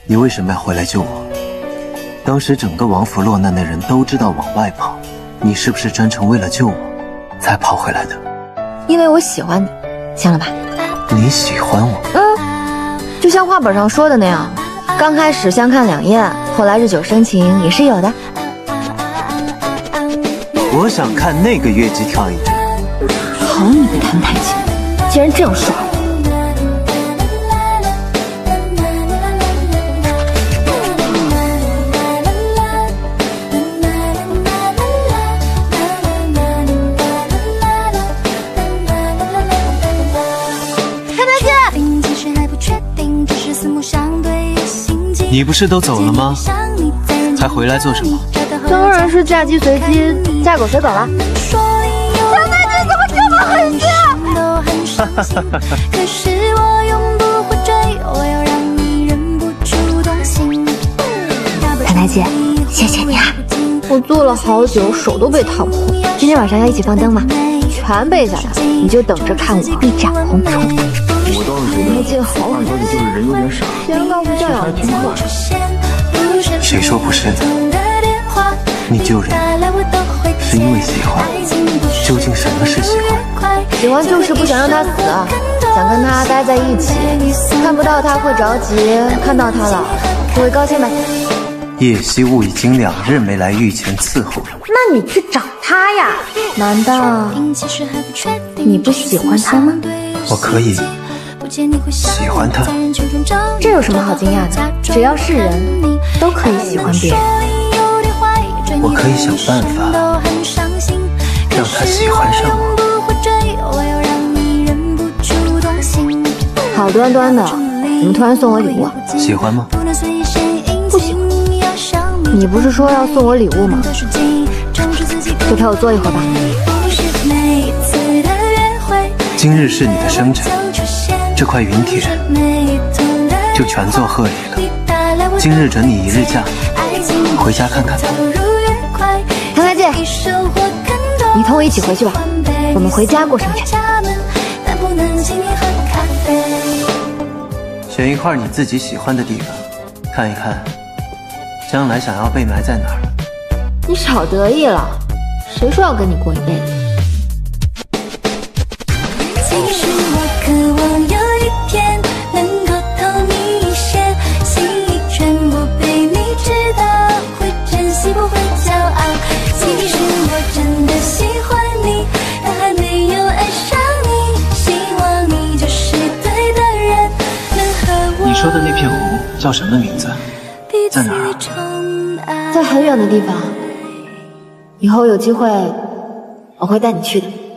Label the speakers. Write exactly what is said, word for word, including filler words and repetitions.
Speaker 1: 你为什么要回来救我？当时整个王府落难的人都知道往外跑，你是不是专程为了救我才跑回来的？
Speaker 2: 因为我喜欢你，行了吧？
Speaker 1: 你喜欢我？
Speaker 2: 嗯，就像话本上说的那样，刚开始相看两厌，后来日久生情也是有的。
Speaker 1: 我想看那个越级跳一支。
Speaker 2: 好你个谭太清，竟然这样耍我！
Speaker 1: 你不是都走了吗？还回来做什么？
Speaker 2: 当然是嫁鸡随鸡，嫁狗随狗了。张大姐怎么这么狠心啊？哈哈哈哈！谭大姐，谢谢你啊！我做了好久，手都被烫破。今天晚上要一起放灯吗？全背下来，你就等着看我一展红唇。
Speaker 3: 我倒是觉得
Speaker 2: 那件好
Speaker 3: 二小姐就是人有点傻，
Speaker 2: 先告诉教养
Speaker 3: 挺好。
Speaker 1: 谁说不是的？你救人是因为喜欢，究竟什么是喜欢？
Speaker 2: 喜欢就是不想让他死，想跟他待在一起。看不到他会着急，看到他了就会高兴呗。
Speaker 1: 叶惜雾已经两日没来御前伺候了。
Speaker 2: 那你去找他呀？难道你不喜欢他吗？
Speaker 1: 我可以。 喜欢他，
Speaker 2: 这有什么好惊讶的？只要是人，都可以喜欢别人。
Speaker 1: 我可以想办法让他喜欢上我。
Speaker 2: 好端端的，怎么突然送我礼物啊？
Speaker 1: 喜欢吗？
Speaker 2: 不喜欢。你不是说要送我礼物吗？就陪我坐一会儿吧。
Speaker 1: 今日是你的生辰。 这块云铁就全做贺礼了。今日准你一日假，回家看看吧。
Speaker 2: 谭大姐，你同我一起回去吧，我们回家过生辰。
Speaker 1: 选一块你自己喜欢的地方，看一看，将来想要被埋在哪儿。
Speaker 2: 你少得意了，谁说要跟你过一辈子？
Speaker 1: 你说的那片湖叫什么名字？在哪儿啊？
Speaker 2: 在很远的地方。以后有机会，我会带你去的。